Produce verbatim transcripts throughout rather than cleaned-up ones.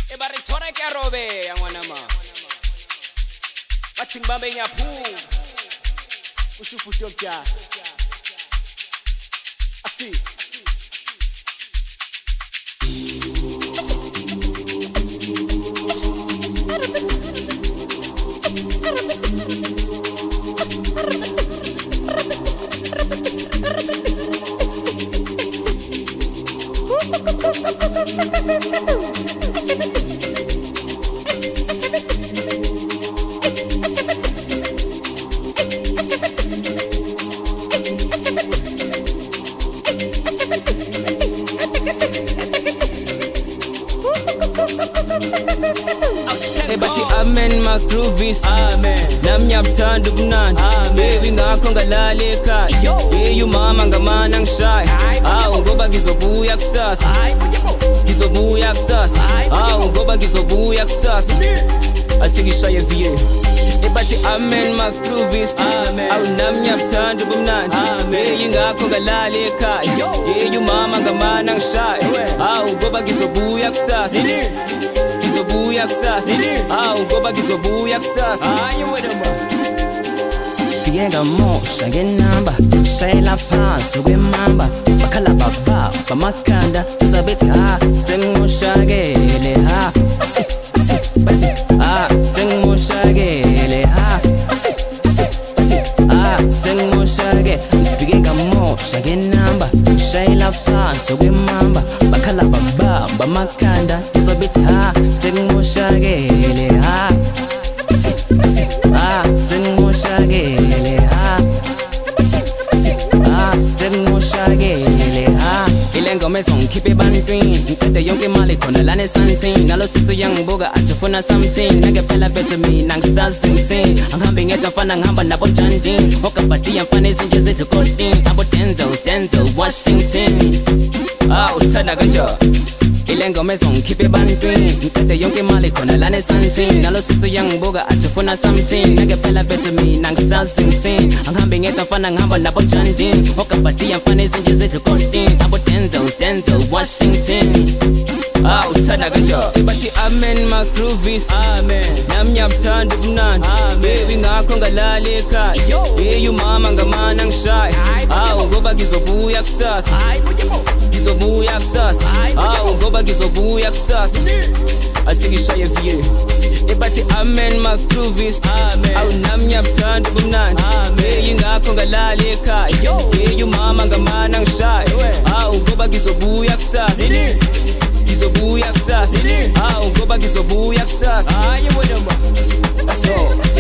Ebaritore ke robe ya ngwana ma. Batsing ba benya phu. Ushufuto kya. Asi. Ebati amen magroovies amen namnyabthanda ubunandi baby ngakho ngalaleka hey you mama ngamana ngishaye awu ngoba ngizobuya kusasa ngizobuya kusasa awu ngoba ngizobuya kusasa asikishaye vie ebati amen magroovies amen awu namnyabthanda ubunandi baby ngakho ngalaleka hey you mama ngamana ngishaye awu ngoba ngizobuya kusasa Gizobuya kusasa awu ngoba gizobuya kusasa Aye wedema Fiyenga mosha ngenamba shayela phansi kwemamba bakhala baba bamakanda uzabethi ha sengoshakele ha bathi bathi ha sengoshakele ha bathi bathi ha sengoshake Fiyenga mosha ngenamba shayela phansi kwemamba bakhala baba bamakanda uzabethi ha sengoshakele ha bathi bathi ha sengoshakele ha bathi bathi ha sengoshakele ha Ilengo ngizongikhipha ebantwini ngicede yonke imali khona lana esantini nalo siso yangibuka athifuna something nangempela bethu mina ngisazi ngithini angihambe ngedwa mfana ngihamba nabo Jandini okabhadiya mfana izinje zidla colding abo Denzel Denzel Washington ah uthanda kanjani Ilengo ngizongikhipha ebantwini ngicede yonke imali khona lana esantini nalo siso yangibuka athifuna something nangempela bethu mina ngisazi ngithini angihambe ngedwa mfana ngihamba nabo Jandini okabhadiya mfana izinje zidla colding abo Denzel Denzel Washington ah uthanda kanjani ebathi amen magroovies amen namnyabthanda ubunandi baby ngakho ngalaleka hey you mama ngamana ngishaye awu ngoba ngizobuya kusasa ngizobuya kusasa awu ngoba ngizobuya kusasa asikishaye vie ebathi amen magroovies amen awu namnyabthanda ubunandi hey ngakho ngalaleka hey you mama ngamana ngishaye awu ngoba ngizobuya kusasa Gizobuya kusasa awu ngoba gizobuya kusasa Aye wedema so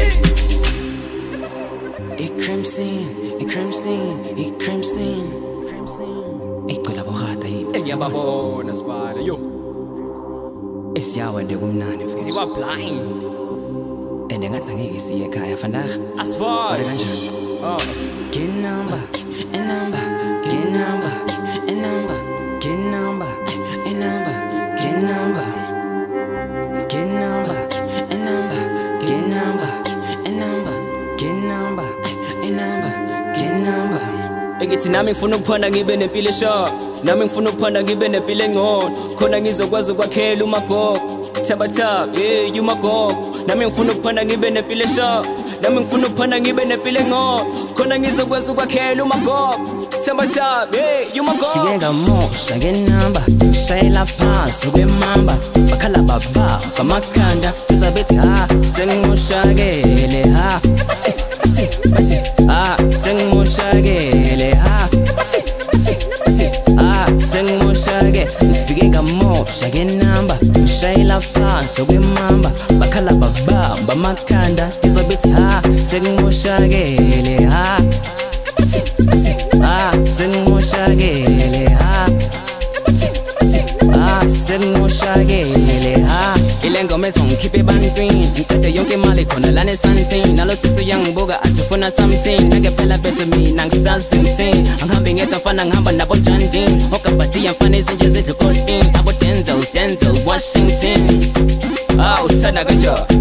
I-crimson I-crimson I-crimson Icela bohata yini Engiyababona sibala yo Esiyawa nje kumnandi Siwa blind ende ngathi angeke siye ekhaya fandaga Asfar kanjani Oh Get number, a number, get number, a number, get number, a number, get number, get number, a number, get number, a number, get number, a number, get number. Ngithi nami ngifuna ukuphanda ngibe nempilo shop nami ngifuna ukuphanda ngibe nempilo engcono khona ngizokwazi ukwakhela umagogo sithabatha hey you magogo nami ngifuna ukuphanda ngibe nempilo shop nami ngifuna ukuphanda ngibe nempilo engcono khona ngizokwazi ukwakhela umagogo sithabatha hey you magogo Fiyenga mosha ngenamba shayela phansi kwemamba bakhala baba bamakanda uzabethi ha sengoshakele ha bathi bathi bathi ha sengoshakele ha bathi bathi bathi ha sengoshake Fiyenga mosha ngenamba shayela phansi kwemamba bakhala baba bamakanda uzabethi ha sengoshakele ha bathi bathi ha sengoshakele ha bathi bathi ha sengoshakele ha Ilengo ngizongikhipha ebantwini ngicede yonke imali khona lana esantini nalo siso yangibuka athifuna something nangempela bethu mina ngisazi ngithini angihambe ngedwa mfana ngihamba nabo Jandini okabhadiya mfana izinje zidla colding abo Denzel Denzel Washington ah uthanda kanjani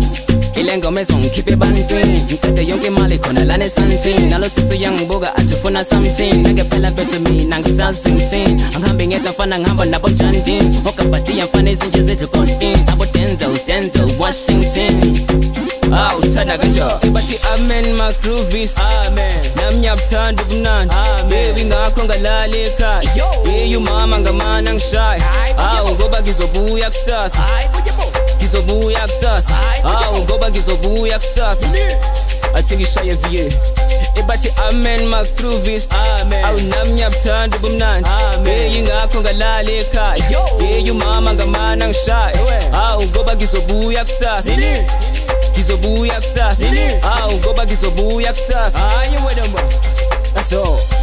ile ngoma ezongikhipha ebantwini ngikade yonke imali khona lana esantini nalo sisu yangibuka athi ufuna something nangephela bethu mina ngisazi ngithini angihambe ngedwa mfana ngihamba nabo Jandini okabhadiya mfana izinje zedlu kontin abo Denzel Denzel Washington ah uthanda kanjalo bathi amen my groovies amen nami ngiyabuthanda ubunandi baby ngakho ngalala ekhaya hey umama ngamana ngishaya awu ngoba ngizobuya kusasa ngizobuya kusasa awu ngoba ngizobuya kusasa athi ngishaye vie ebathi amen my groovies amen awu nami ngiyabuthanda ubumnandi hey ngakho ngalala ekhaya hey umama ngamana ngishaya awu ngoba ngizobuya kusasa ngizobuya kusasa awu ngoba ngizobuya kusasa hayi wedamba that's all